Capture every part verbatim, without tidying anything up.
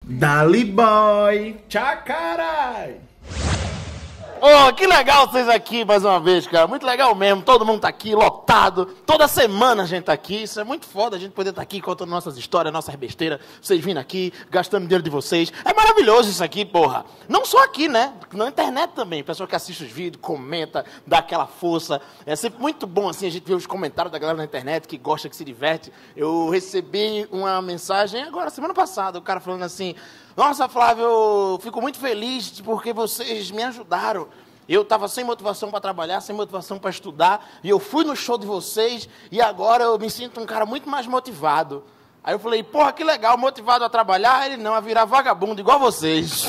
Dali boy! Tchau, carai! Oh, que legal vocês aqui mais uma vez, cara. Muito legal mesmo. Todo mundo tá aqui, lotado. Toda semana a gente tá aqui. Isso é muito foda, a gente poder estar tá aqui contando nossas histórias, nossas besteiras. Vocês vindo aqui, gastando dinheiro de vocês. É maravilhoso isso aqui, porra. Não só aqui, né? Na internet também. Pessoal que assiste os vídeos, comenta, dá aquela força. É sempre muito bom, assim, a gente ver os comentários da galera na internet que gosta, que se diverte. Eu recebi uma mensagem agora, semana passada, o cara falando assim... Nossa, Flávio, eu fico muito feliz porque vocês me ajudaram. Eu estava sem motivação para trabalhar, sem motivação para estudar, e eu fui no show de vocês, e agora eu me sinto um cara muito mais motivado. Aí eu falei, porra, que legal, motivado a trabalhar, ele não, a virar vagabundo, igual vocês.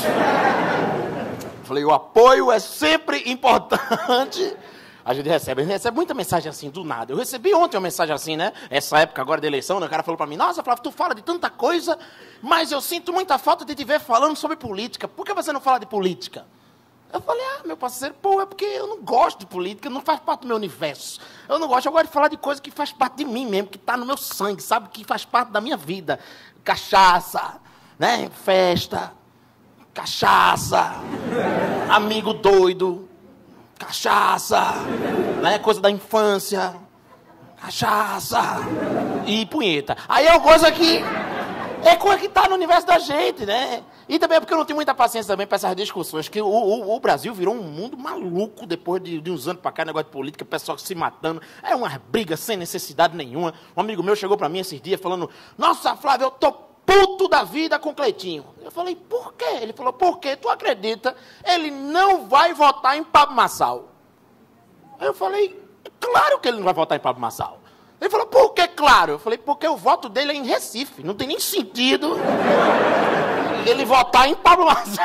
Falei, o apoio é sempre importante. A gente recebe, a gente recebe muita mensagem assim, do nada. Eu recebi ontem uma mensagem assim, né? Essa época agora da eleição, né? O cara falou pra mim, nossa, Flávio, tu fala de tanta coisa, mas eu sinto muita falta de te ver falando sobre política. Por que você não fala de política? Eu falei, ah, meu parceiro, pô, é porque eu não gosto de política, não faz parte do meu universo. Eu não gosto, eu gosto de falar de coisa que faz parte de mim mesmo, que tá no meu sangue, sabe? Que faz parte da minha vida. Cachaça, né? Festa, cachaça, amigo doido. Cachaça, né? Coisa da infância, cachaça e punheta. Aí é uma coisa que é coisa que tá no universo da gente, né? E também é porque eu não tenho muita paciência também para essas discussões, que o, o, o Brasil virou um mundo maluco depois de, de uns anos para cá, negócio de política, pessoal se matando, é uma briga sem necessidade nenhuma. Um amigo meu chegou para mim esses dias falando, nossa, Flávio, eu tô puto da vida com o Cleitinho. Eu falei, por quê? Ele falou, por quê? Tu acredita? Ele não vai votar em Pablo Marçal. Aí eu falei, claro que ele não vai votar em Pablo Marçal. Ele falou, por que claro? Eu falei, porque o voto dele é em Recife. Não tem nem sentido ele votar em Pablo Marçal.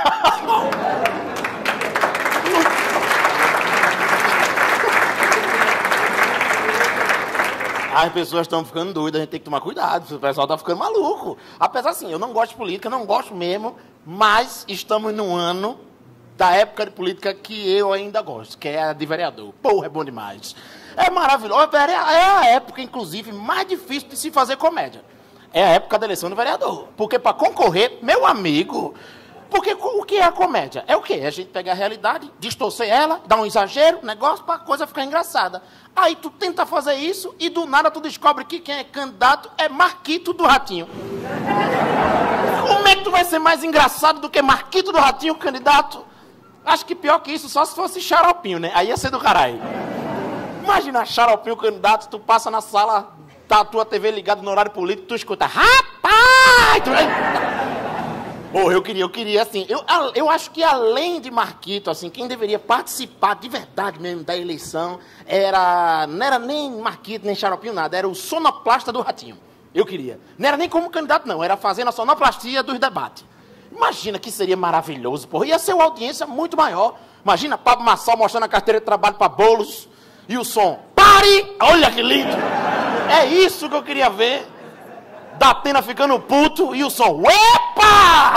As pessoas estão ficando doidas, a gente tem que tomar cuidado, o pessoal está ficando maluco. Apesar assim, eu não gosto de política, não gosto mesmo, mas estamos num ano da época de política que eu ainda gosto, que é a de vereador. Porra, é bom demais. É maravilhoso, é a época, inclusive, mais difícil de se fazer comédia. É a época da eleição do vereador. Porque para concorrer, meu amigo... Porque o que é a comédia? É o quê? É a gente pegar a realidade, distorcer ela, dar um exagero, negócio, para a coisa ficar engraçada. Aí tu tenta fazer isso e do nada tu descobre que quem é candidato é Marquito do Ratinho. Como é que tu vai ser mais engraçado do que Marquito do Ratinho, candidato? Acho que pior que isso, só se fosse Xaropinho, né? Aí ia ser do caralho. Imagina Xaropinho, candidato, tu passa na sala, tá a tua T V ligada no horário político, tu escuta, rapaz! Tu... Porra, eu queria, eu queria, assim, eu, eu acho que além de Marquito, assim, quem deveria participar de verdade mesmo da eleição era, não era nem Marquito, nem Xaropinho, nada, era o sonoplasta do Ratinho. Eu queria. Não era nem como candidato, não, era fazendo a sonoplastia dos debates. Imagina que seria maravilhoso, porra, ia ser uma audiência muito maior. Imagina Pablo Marçal mostrando a carteira de trabalho para bolos e o som, pare! Olha que lindo! É isso que eu queria ver. Datena ficando puto e o som, epa!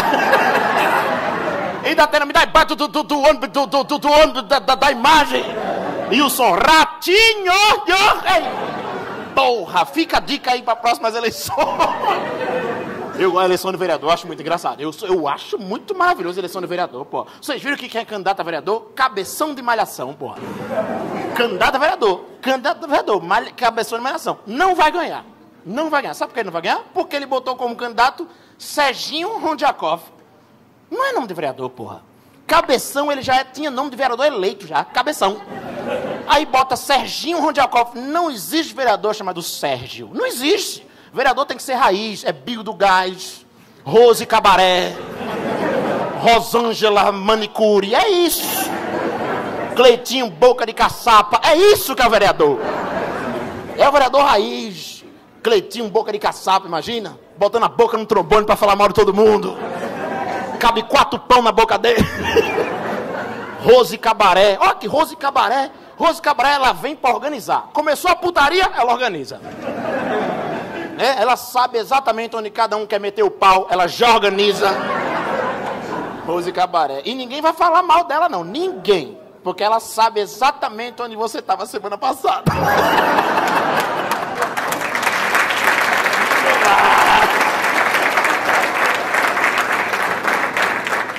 E Datena me dá embaixo do, do, do ônibus, do, do, do, do ônibus da, da, da imagem. E o som, ratinho! Ei. Porra, fica a dica aí para próximas eleições. Eu, a eleição de vereador, eu acho muito engraçado. Eu, eu acho muito maravilhoso a eleição de vereador, pô. Vocês viram que quem é candidato a vereador? Cabeção de malhação, porra. Candidato a vereador. Candidato a vereador, malha, cabeção de malhação. Não vai ganhar. Não vai ganhar. Sabe por que ele não vai ganhar? Porque ele botou como candidato Serginho Rondiakov. Não é nome de vereador, porra. Cabeção, ele já é, tinha nome de vereador eleito já. Cabeção. Aí bota Serginho Rondiakov. Não existe vereador chamado Sérgio. Não existe. Vereador tem que ser raiz. É Bigo do Gás, Rose Cabaré, Rosângela Manicure. É isso. Cleitinho Boca de Caçapa. É isso que é o vereador. É o vereador raiz. Cleitinho, boca de caçapa, imagina? Botando a boca no trombone pra falar mal de todo mundo. Cabe quatro pão na boca dele. Rose Cabaré. Olha que Rose Cabaré. Rose Cabaré, ela vem pra organizar. Começou a putaria, ela organiza. É, ela sabe exatamente onde cada um quer meter o pau. Ela já organiza. Rose Cabaré. E ninguém vai falar mal dela, não. Ninguém. Porque ela sabe exatamente onde você estava semana passada.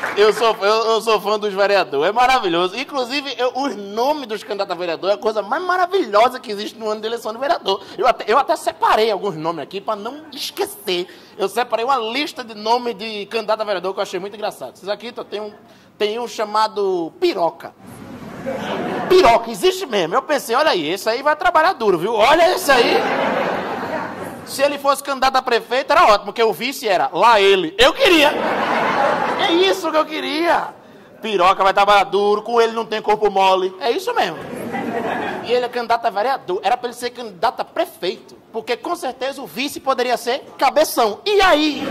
Eu sou, eu, eu sou fã dos vereadores, é maravilhoso. Inclusive, eu, os nomes dos candidatos a vereador é a coisa mais maravilhosa que existe no ano de eleição de vereador. Eu até, eu até separei alguns nomes aqui para não esquecer. Eu separei uma lista de nomes de candidato a vereador que eu achei muito engraçado. Esses aqui tem um, tem um chamado Piroca. Piroca, existe mesmo. Eu pensei, olha aí, esse aí vai trabalhar duro, viu? Olha esse aí. Se ele fosse candidato a prefeito, era ótimo, porque o vice era lá ele. Eu queria. É isso que eu queria. Piroca vai trabalhar duro, com ele não tem corpo mole. É isso mesmo. E ele é candidato a vereador. Era para ele ser candidato a prefeito. Porque com certeza o vice poderia ser Cabeção. E aí?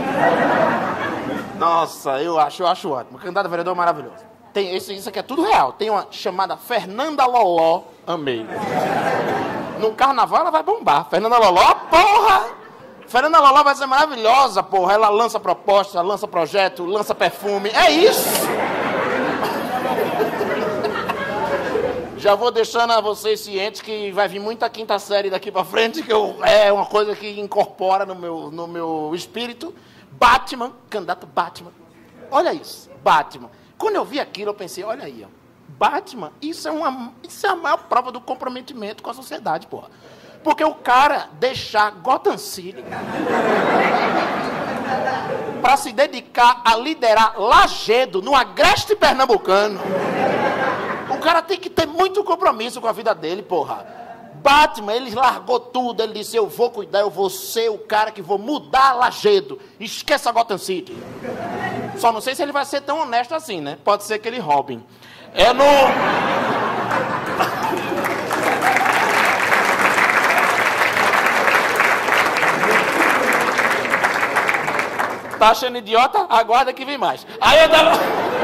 Nossa, eu acho, eu acho ótimo. O candidato a vereador é maravilhoso. Tem, isso, isso aqui é tudo real. Tem uma chamada Fernanda Loló. Amei. No carnaval ela vai bombar. Fernanda Loló, porra! Fernanda Loló vai ser maravilhosa, porra. Ela lança proposta, lança projeto, lança perfume. É isso! Já vou deixando a vocês cientes que vai vir muita quinta série daqui pra frente, que eu, é uma coisa que incorpora no meu, no meu espírito. Batman, candidato Batman. Olha isso, Batman. Quando eu vi aquilo, eu pensei, olha aí, ó. Batman, isso é, uma, isso é a maior prova do comprometimento com a sociedade, porra. Porque o cara deixar Gotham City para se dedicar a liderar Lajedo no agreste pernambucano, o cara tem que ter muito compromisso com a vida dele, porra. Batman, ele largou tudo, ele disse, eu vou cuidar, eu vou ser o cara que vou mudar Lajedo. Esqueça Gotham City. Só não sei se ele vai ser tão honesto assim, né? Pode ser que ele roube. É no... Tá achando idiota? Aguarda que vem mais. Aí eu tava...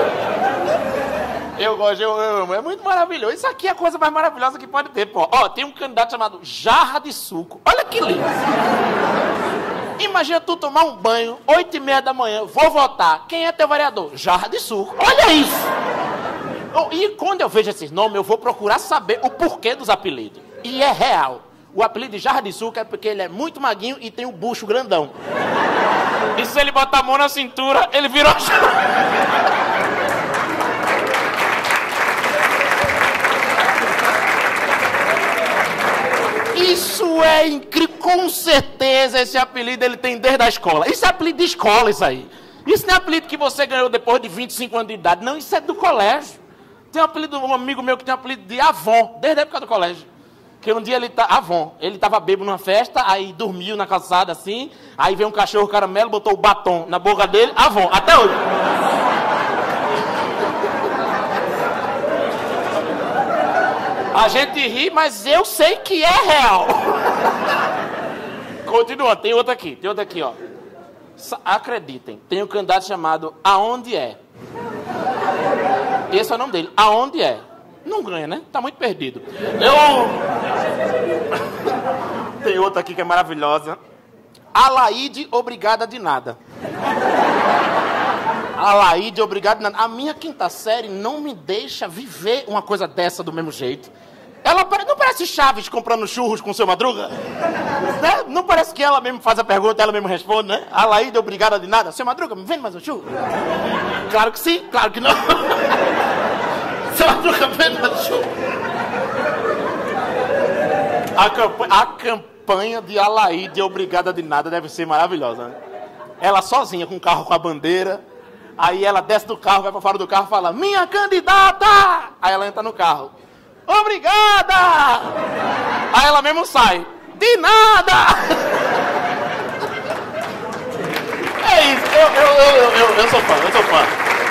Eu gosto, eu amo. É muito maravilhoso. Isso aqui é a coisa mais maravilhosa que pode ter, pô. Ó, tem um candidato chamado Jarra de Suco. Olha que lindo. Imagina tu tomar um banho, oito e meia da manhã, vou votar. Quem é teu vereador? Jarra de Suco. Olha isso. E quando eu vejo esses nomes, eu vou procurar saber o porquê dos apelidos. E é real. O apelido de Jarra de Suco é porque ele é muito maguinho e tem o bucho grandão. E se ele botar a mão na cintura, ele virou... Isso é incrível. Com certeza esse apelido ele tem desde a escola. Isso é apelido de escola, isso aí. Isso não é apelido que você ganhou depois de vinte e cinco anos de idade. Não, isso é do colégio. Tem um apelido, um amigo meu que tem um apelido de Avon, desde a época do colégio. Que um dia ele tá... Avon. Ele tava bêbado numa festa, aí dormiu na calçada assim, aí veio um cachorro caramelo, botou o batom na boca dele. Avon, até hoje. A gente ri, mas eu sei que é real. Continua, tem outro aqui, tem outro aqui, ó. Acreditem, tem um candidato chamado Aonde É. Esse é o nome dele, Aonde É. Não ganha, né? Tá muito perdido. Eu... Tem outra aqui que é maravilhosa. Alaide, obrigada de nada. Alaide, obrigada de nada. A minha quinta série não me deixa viver uma coisa dessa do mesmo jeito. Ela não parece Chaves comprando churros com seu Madruga? Né? Não parece que ela mesmo faz a pergunta, ela mesmo responde, né? Alaide, obrigada de nada. Seu Madruga, me vende mais um churro? Claro que sim, claro que não. Seu Madruga, vende mais um churro. A campanha, a campanha de Alaide, obrigada de nada, deve ser maravilhosa, né? Ela sozinha com o carro com a bandeira. Aí ela desce do carro, vai pra fora do carro e fala, minha candidata! Aí ela entra no carro. Obrigada! Aí ela mesmo sai. De nada! É isso, eu, eu, eu, eu, eu sou fã, eu sou fã.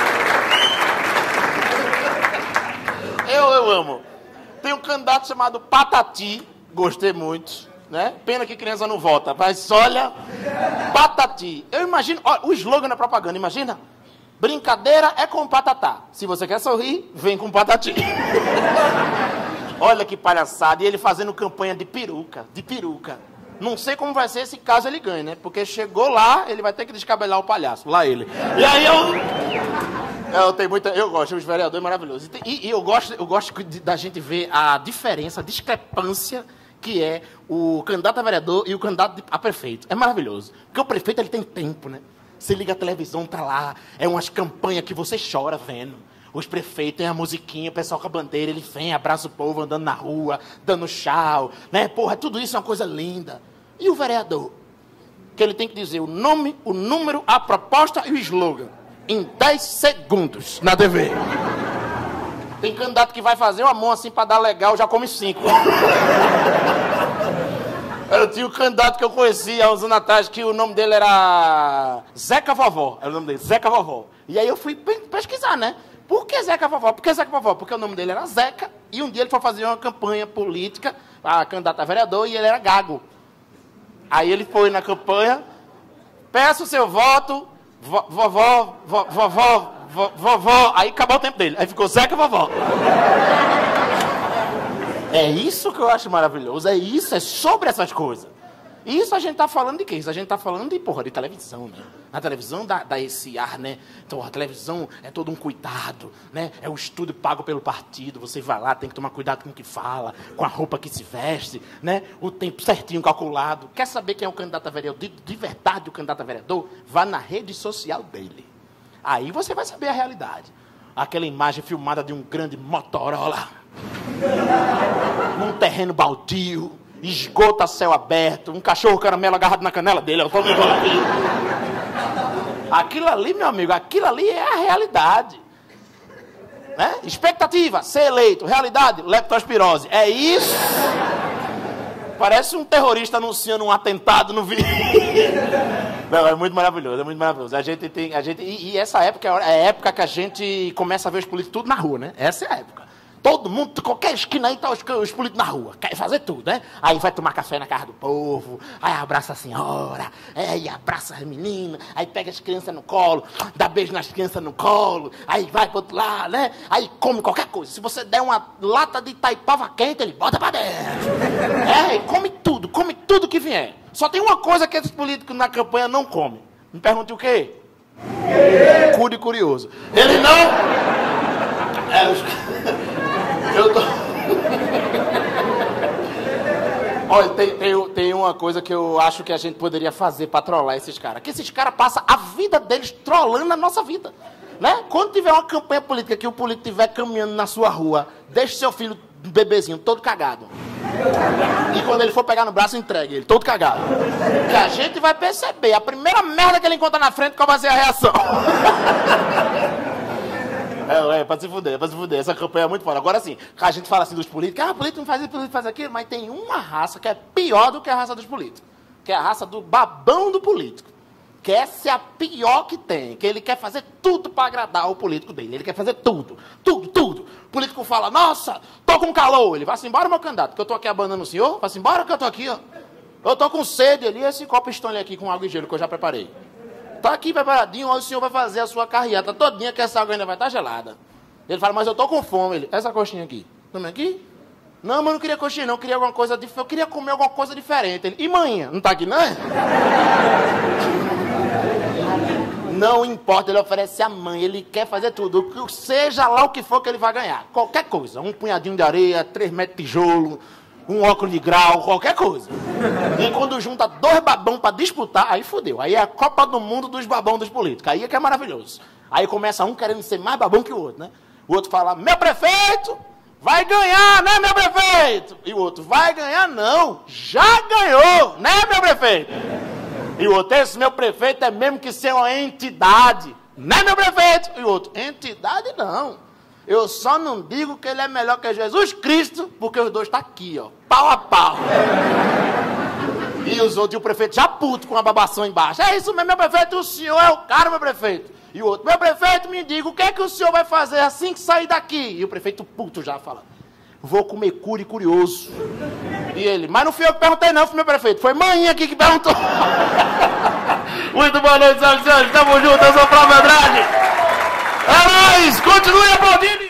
Eu, eu amo. Tem um candidato chamado Patati, gostei muito, né? Pena que criança não vota, mas olha, Patati. Eu imagino, olha, o slogan da propaganda, imagina? Brincadeira é com patatá. Se você quer sorrir, vem com Patati. Olha que palhaçada. E ele fazendo campanha de peruca, de peruca. Não sei como vai ser esse caso ele ganha, né? Porque chegou lá, ele vai ter que descabelar o palhaço. Lá ele. E aí eu... Eu tenho muita... Eu gosto, os vereadores maravilhosos. E, e eu gosto, eu gosto de, da gente ver a diferença, a discrepância que é o candidato a vereador e o candidato a prefeito. É maravilhoso. Porque o prefeito, ele tem tempo, né? Você liga a televisão, tá lá. É umas campanhas que você chora vendo. Os prefeitos têm a musiquinha, o pessoal com a bandeira, ele vem, abraça o povo andando na rua, dando tchau, né? Porra, tudo isso é uma coisa linda. E o vereador? Que ele tem que dizer o nome, o número, a proposta e o slogan. Em dez segundos, na T V. Tem candidato que vai fazer uma mão assim pra dar legal, já come cinco. Eu tinha um candidato que eu conhecia há uns anos atrás, que o nome dele era Zeca Vovó. Era o nome dele, Zeca Vovó. E aí eu fui pesquisar, né? Por que Zeca Vovó? Por que Zeca Vovó? Porque o nome dele era Zeca, e um dia ele foi fazer uma campanha política, a candidato a vereador, e ele era gago. Aí ele foi na campanha, peço o seu voto, vo, vovó, vo, vovó, vo, vovó, aí acabou o tempo dele, aí ficou Zeca Vovó. É isso que eu acho maravilhoso, é isso, é sobre essas coisas. E isso a gente tá falando de quê? Isso a gente tá falando de, porra, de televisão, né? Na televisão dá, dá esse ar, né? Então a televisão é todo um cuidado, né? É um estúdio pago pelo partido, você vai lá, tem que tomar cuidado com o que fala, com a roupa que se veste, né? O tempo certinho calculado. Quer saber quem é o candidato a vereador? De, de verdade o candidato a vereador? Vá na rede social dele. Aí você vai saber a realidade. Aquela imagem filmada de um grande Motorola, num terreno baldio, esgoto a céu aberto, um cachorro caramelo agarrado na canela dele, eu tô me aqui. Aquilo ali, meu amigo, aquilo ali é a realidade. Né? Expectativa, ser eleito. Realidade, leptospirose. É isso. Parece um terrorista anunciando um atentado no vídeo. Não, é muito maravilhoso, é muito maravilhoso. A gente tem, a gente, e, e essa época é a época que a gente começa a ver os políticos tudo na rua, né? Essa é a época. Todo mundo, qualquer esquina aí, tá os, os políticos na rua. Quer fazer tudo, né? Aí vai tomar café na casa do povo, aí abraça a senhora, aí abraça as meninas, aí pega as crianças no colo, dá beijo nas crianças no colo, aí vai pro outro lado, né? Aí come qualquer coisa. Se você der uma lata de Itaipava quente, ele bota pra dentro. É, come tudo, come tudo que vier. Só tem uma coisa que esses políticos na campanha não comem. Me pergunte o quê? Cu de curioso. Ele não... É, os... Eu tô... Olha, tem, tem, tem uma coisa que eu acho que a gente poderia fazer pra trollar esses caras. Que esses caras passam a vida deles trollando a nossa vida. Né? Quando tiver uma campanha política que o político estiver caminhando na sua rua, deixe seu filho, um bebezinho, todo cagado. E quando ele for pegar no braço, entregue ele, todo cagado. Que a gente vai perceber, a primeira merda que ele encontra na frente, qual vai ser a reação. É, é, pra se fuder, pra se fuder. Essa campanha é muito foda. Agora sim, a gente fala assim dos políticos, ah, o político não faz isso, o político faz aquilo, mas tem uma raça que é pior do que a raça dos políticos. Que é a raça do babão do político. Que essa é a pior que tem. Que ele quer fazer tudo pra agradar o político dele. Ele quer fazer tudo, tudo, tudo. O político fala, nossa, tô com calor. Ele vai assim, embora, meu candidato, que eu tô aqui abanando o senhor. Vai assim, embora que eu tô aqui, ó. Eu tô com sede ali, esse copo estônia aqui com água e gelo que eu já preparei. Tá aqui preparadinho, hoje o senhor vai fazer a sua carreata todinha, que essa água ainda vai estar gelada. Ele fala, mas eu tô com fome. Ele, essa coxinha aqui. Toma aqui? Não, mas eu não queria coxinha, não. Eu queria alguma coisa diferente. Eu queria comer alguma coisa diferente. Ele, e manhã? Não tá aqui, não é? Não importa, ele oferece a mãe. Ele quer fazer tudo. Seja lá o que for que ele vai ganhar. Qualquer coisa. Um punhadinho de areia, três metros de tijolo, um óculos de grau, qualquer coisa. E quando junta dois babão pra disputar, aí fodeu. Aí é a Copa do Mundo dos babão dos políticos. Aí é que é maravilhoso. Aí começa um querendo ser mais babão que o outro, né? O outro fala, meu prefeito vai ganhar, né, meu prefeito? E o outro, vai ganhar não, já ganhou, né, meu prefeito? E o outro, esse meu prefeito é mesmo que ser uma entidade, né, meu prefeito? E o outro, entidade não. Eu só não digo que ele é melhor que Jesus Cristo, porque os dois estão tá aqui, ó, pau a pau. E os outros, e o prefeito já puto com a babação embaixo. É isso mesmo, meu prefeito, o senhor é o cara, meu prefeito. E o outro, meu prefeito, me diga, o que é que o senhor vai fazer assim que sair daqui? E o prefeito puto já fala, vou comer cure curioso. E ele, mas não fui eu que perguntei não, meu prefeito, foi mãe aqui que perguntou. Muito boa noite, senhoras e senhores, tamo junto, eu sou o Flávio Andrade. É nóis, continue aplaudindo.